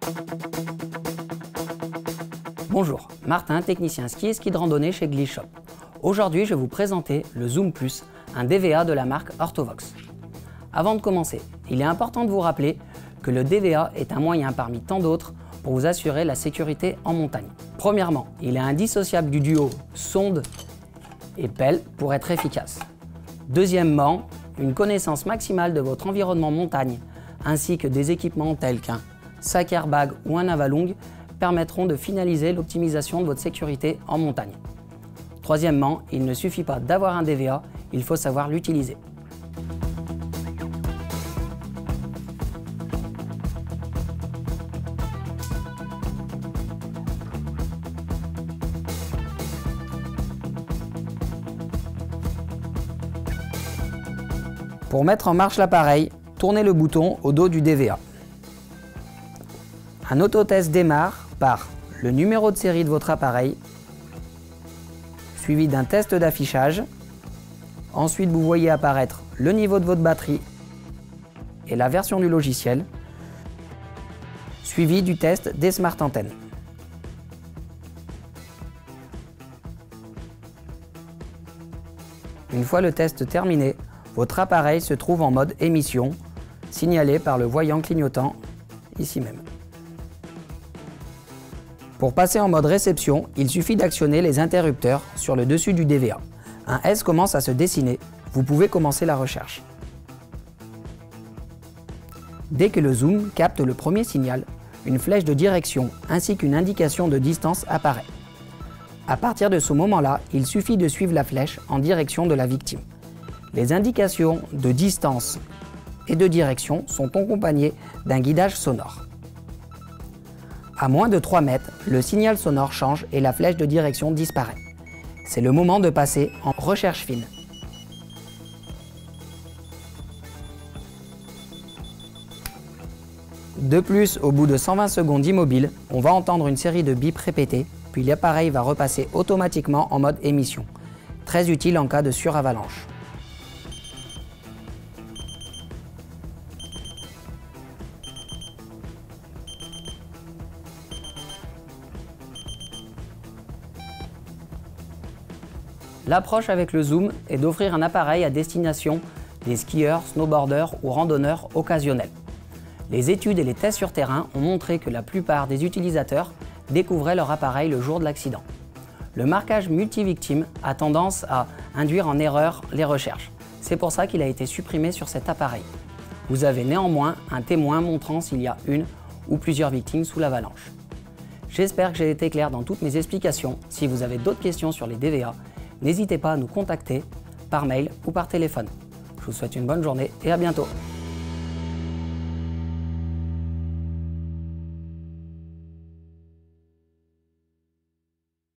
Bonjour, Martin, technicien ski et ski de randonnée chez Glishop. Aujourd'hui, je vais vous présenter le Zoom Plus, un DVA de la marque Orthovox. Avant de commencer, il est important de vous rappeler que le DVA est un moyen parmi tant d'autres pour vous assurer la sécurité en montagne. Premièrement, il est indissociable du duo sonde et pelle pour être efficace. Deuxièmement, une connaissance maximale de votre environnement montagne ainsi que des équipements tels qu'un sac airbag ou un avalong permettront de finaliser l'optimisation de votre sécurité en montagne. Troisièmement, il ne suffit pas d'avoir un DVA, il faut savoir l'utiliser. Pour mettre en marche l'appareil, tournez le bouton au dos du DVA. Un autotest démarre par le numéro de série de votre appareil, suivi d'un test d'affichage. Ensuite, vous voyez apparaître le niveau de votre batterie et la version du logiciel, suivi du test des smart antennes. Une fois le test terminé, votre appareil se trouve en mode émission, signalé par le voyant clignotant ici même. Pour passer en mode réception, il suffit d'actionner les interrupteurs sur le dessus du DVA. Un S commence à se dessiner, vous pouvez commencer la recherche. Dès que le zoom capte le premier signal, une flèche de direction ainsi qu'une indication de distance apparaît. À partir de ce moment-là, il suffit de suivre la flèche en direction de la victime. Les indications de distance et de direction sont accompagnées d'un guidage sonore. À moins de 3 mètres, le signal sonore change et la flèche de direction disparaît. C'est le moment de passer en recherche fine. De plus, au bout de 120 secondes immobile, on va entendre une série de bips répétés, puis l'appareil va repasser automatiquement en mode émission. Très utile en cas de suravalanche. L'approche avec le zoom est d'offrir un appareil à destination des skieurs, snowboarders ou randonneurs occasionnels. Les études et les tests sur terrain ont montré que la plupart des utilisateurs découvraient leur appareil le jour de l'accident. Le marquage multivictime a tendance à induire en erreur les recherches. C'est pour ça qu'il a été supprimé sur cet appareil. Vous avez néanmoins un témoin montrant s'il y a une ou plusieurs victimes sous l'avalanche. J'espère que j'ai été clair dans toutes mes explications. Si vous avez d'autres questions sur les DVA, n'hésitez pas à nous contacter par mail ou par téléphone. Je vous souhaite une bonne journée et à bientôt.